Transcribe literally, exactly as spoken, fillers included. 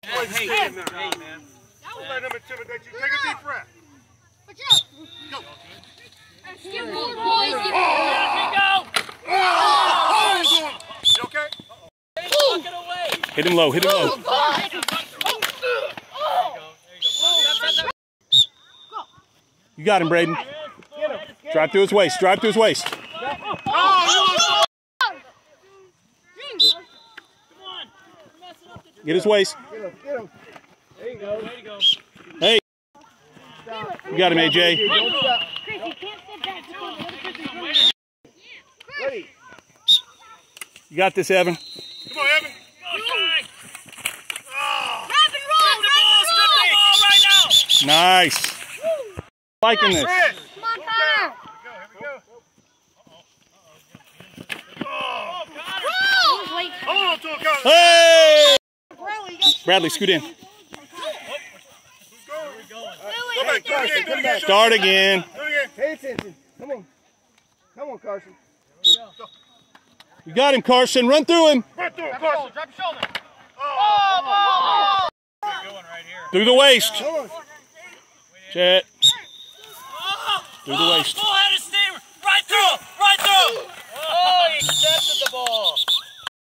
Hey, hey, hey, man. Don't let him intimidate you. Take a deep breath. Watch out. Go. Get more, boys. Get more. Oh! You okay? Hit him low, hit him low. You got him, Braden. Drive through his waist, drive through his waist. Get his waist. Get him, get him. There you go. There you go. Hey. You got him, A J. Ready. You got this, Evan. Come on, Evan. Nice. Liking this. Come on, Connor. Hold on to him, Connor. Hey! Bradley, scoot in. Start again. Pay attention. Come on. Come on, Carson. You got him, Carson. Run through him. Run through him, Carson. Drop your shoulder. Oh! Through the waist. Come on. Chet. Through the waist.